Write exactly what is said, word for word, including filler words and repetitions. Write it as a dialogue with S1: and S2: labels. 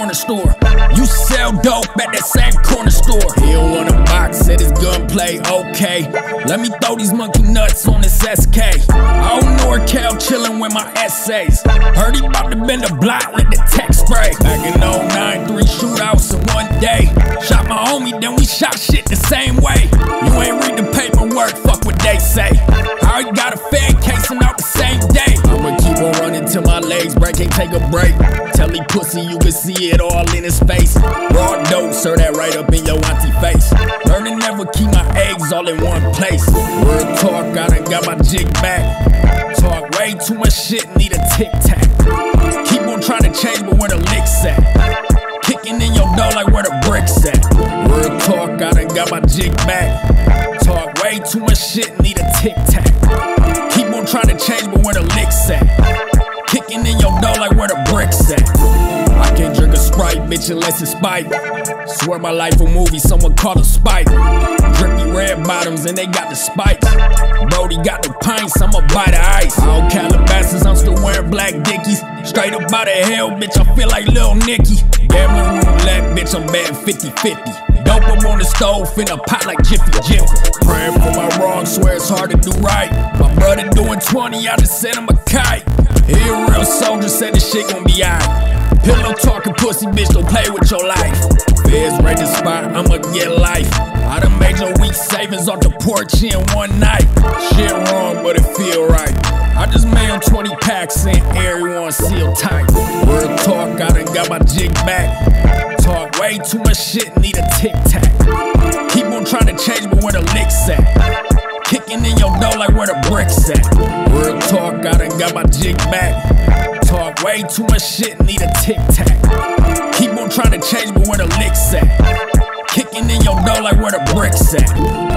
S1: corner store. You sell dope at that same corner store. He don't want a box, said his gunplay, okay. Let me throw these monkey nuts on this S K. Out NorCal chillin' with my essays. Heard he bout to bend a block, let the tech spray. Back in oh nine, three shootouts in one day. Shot my homie, then we shot shit the same way. You ain't read the paperwork, fuck what they say. I already got a fan casing out the same day. I'ma keep on running till my legs break, can't take a break. Tell he pussy you can see it all in his face. Raw dope, serve that right up in your auntie face. Learn to never keep my eggs all in one place. Real talk, I done got my jig back. Talk way too much shit, need a tic-tac. Keep on trying to change, but where the licks at? Kicking in your door like where the bricks at. Real talk, I done got my jig back. Talk way too much shit, need a tic-tac. Keep on trying to change, but where the licks at? Kicking in your door like where the bricks at. I can't drink a Sprite, bitch, unless it's Spike. Swear my life a movie, someone called a Spike. Drippy red bottoms and they got the spikes. Brody got the pints, I'ma buy the ice. All Calabasas, I'm still wearing black dickies. Straight up out of hell, bitch, I feel like Lil Nicky. Gambling roulette, bitch, I'm betting fifty fifty. Dope, I'm on the stove, finna pot like Jiffy Jiffy. Praying for my wrongs, swear it's hard to do right. My brother doing twenty, I just said I'm a kite. He a real soldier, said this shit gon' be aight. Pillow talking pussy, bitch, don't play with your life. Feds raid the spot, I'ma get life. I done made your week savings off the porch in one night. Shit wrong, but it feel right. I just made twenty packs and everyone seal tight. Real talk, I done got my jig back. Talk way too much shit, need a tic-tac. Keep on trying to change, but where the licks at? Kicking in your door like where the bricks at. Real talk, I done got my jig back. Talk way too much shit, need a tic-tac. Keep on trying to change, but where the licks at? Kicking in your door like where the bricks at.